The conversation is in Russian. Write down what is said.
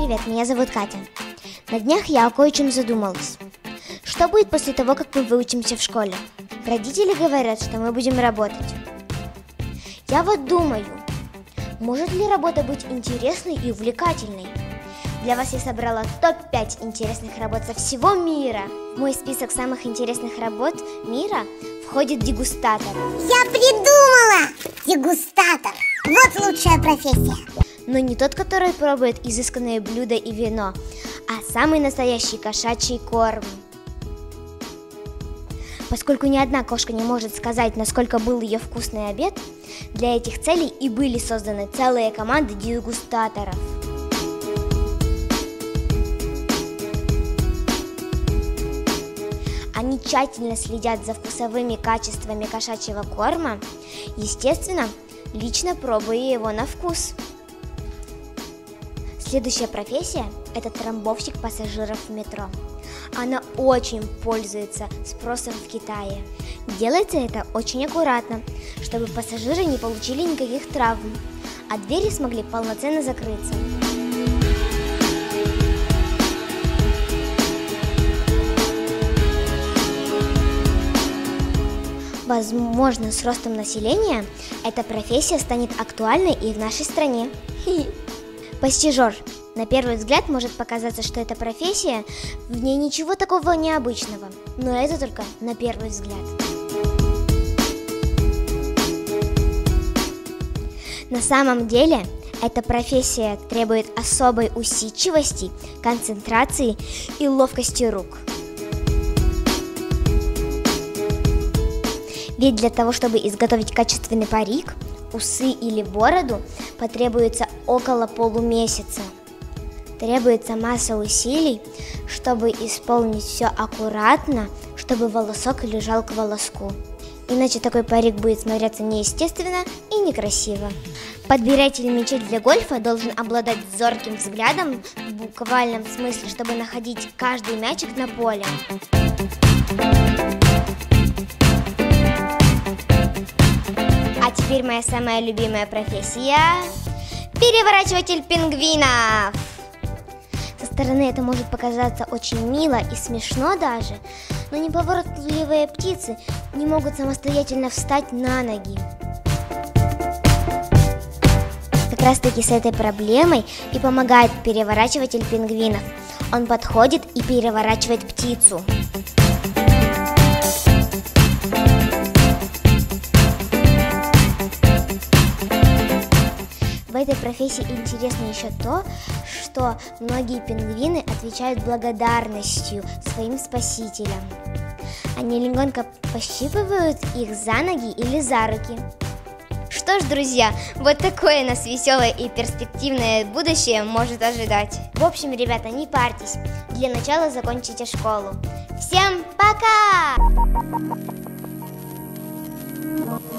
привет, меня зовут Катя. На днях я о кое-чем задумалась. Что будет после того, как мы выучимся в школе? Родители говорят, что мы будем работать. Я вот думаю, может ли работа быть интересной и увлекательной? Для вас я собрала топ-5 интересных работ со всего мира. В мой список самых интересных работ мира входит дегустатор. Я придумала! Дегустатор! Вот лучшая профессия. Но не тот, который пробует изысканные блюда и вино, а самый настоящий кошачий корм. Поскольку ни одна кошка не может сказать, насколько был ее вкусный обед, для этих целей и были созданы целые команды дегустаторов. Они тщательно следят за вкусовыми качествами кошачьего корма, естественно, лично пробуя его на вкус. Следующая профессия – это трамбовщик пассажиров в метро. Она очень пользуется спросом в Китае. Делается это очень аккуратно, чтобы пассажиры не получили никаких травм, а двери смогли полноценно закрыться. Возможно, с ростом населения эта профессия станет актуальной и в нашей стране. Постижер. На первый взгляд может показаться, что эта профессия, в ней ничего такого необычного, но это только на первый взгляд. На самом деле, эта профессия требует особой усидчивости, концентрации и ловкости рук. Ведь для того, чтобы изготовить качественный парик, усы или бороду, потребуется около полумесяца. Требуется масса усилий, чтобы исполнить все аккуратно, чтобы волосок лежал к волоску. Иначе такой парик будет смотреться неестественно и некрасиво. Подбиратель мячей для гольфа должен обладать зорким взглядом в буквальном смысле, чтобы находить каждый мячик на поле. А теперь моя самая любимая профессия – переворачиватель пингвинов. Со стороны это может показаться очень мило и смешно даже, но неповоротливые птицы не могут самостоятельно встать на ноги. Как раз таки с этой проблемой и помогает переворачиватель пингвинов. Он подходит и переворачивает птицу. В этой профессии интересно еще то, что многие пингвины отвечают благодарностью своим спасителям. Они легонько пощипывают их за ноги или за руки. Что ж, друзья, вот такое нас веселое и перспективное будущее может ожидать. В общем, ребята, не парьтесь. Для начала закончите школу. Всем пока!